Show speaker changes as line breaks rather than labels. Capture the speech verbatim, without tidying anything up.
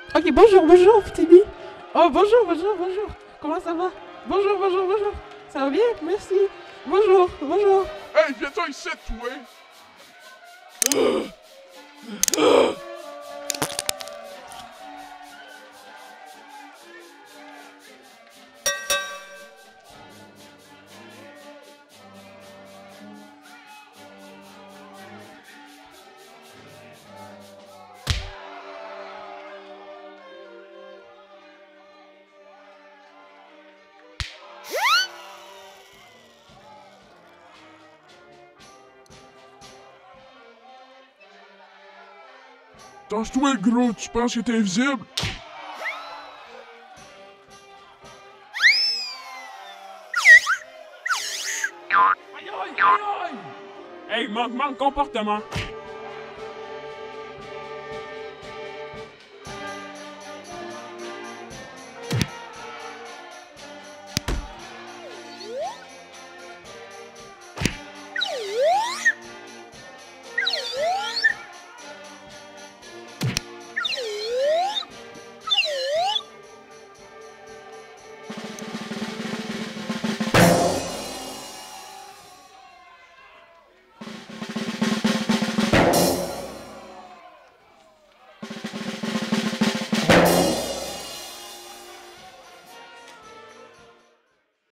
Ok, bonjour, bonjour, petit Bi. Oh, bonjour, bonjour, bonjour. Comment ça va? Bonjour, bonjour, bonjour. Ça va bien? Merci. Bonjour, bonjour.
Hey, viens-toi ici, toi! Tâche-toi, gros, tu penses que t'es invisible?
Aïe aïe aïe aïe! Hey, manque, manque comportement!